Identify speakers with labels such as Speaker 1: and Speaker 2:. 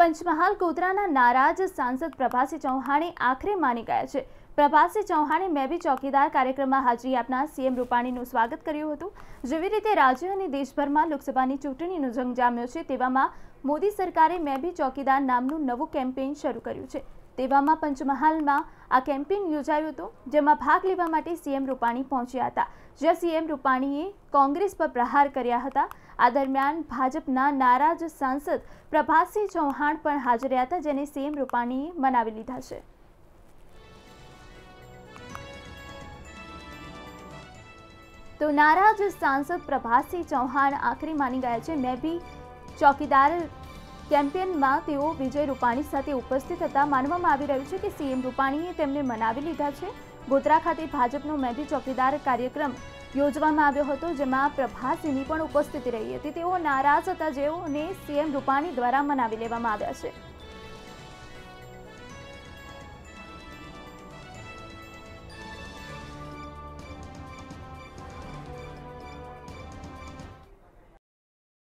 Speaker 1: પંચમહાલ ગોધરાના નારાજ સાંસદ પ્રભાસી ચૌહાણે આખરે માની ગયા છે। પ્રભાસી ચૌહાણે મેં ભી ચોકીદાર કાર્યક્રમમાં હાજરી આપનાર સીએમ રૂપાણીનું સ્વાગત કર્યું હતું। જેવી રીતે રાજ્ય અને દેશભરમાં લોકસભાની ચૂંટણીનો જંગ જામ્યો છે, તેવામાં મોદી સરકારે મેં ભી ચોકીદાર નામનું નવું કેમ્પેઇન શરૂ કર્યું છે। તેવામાં પંચમહાલમાં આ કેમ્પેઇન યોજાયું હતું, જેમાં ભાગ લેવા માટે સીએમ રૂપાણી પહોંચ્યા હતા, જ્યાં સીએમ રૂપાણીએ કોંગ્રેસ પર પ્રહાર કર્યા હતા। આ દરમિયાન ભાજપના નારાજ સાંસદ પ્રભાસી ચૌહાણ પણ હાજર રહ્યા હતા, જેને સીએમ રૂપાણીએ મનાવી લીધા છે। તો નારાજ સાંસદ પ્રભાસી ચૌહાણ આખરે માની ગયા છે। મેં ભી ચોકીદાર કેમ્પેઇનમાં તેઓ વિજય રૂપાણી સાથે ઉપસ્થિત હતા। માનવામાં આવી રહ્યું છે કે સીએમ રૂપાણીએ તેમને મનાવી લીધા છે। ગોધરા ખાતે ભાજપનો મેં ભી ચોકીદાર કાર્યક્રમ યોજવામાં આવ્યો હતો, જેમાં પ્રભાસીની પણ ઉપસ્થિતિ રહી હતી। તેઓ નારાજ હતા, જેઓને સીએમ રૂપાણી દ્વારા મનાવી લેવામાં આવ્યા છે।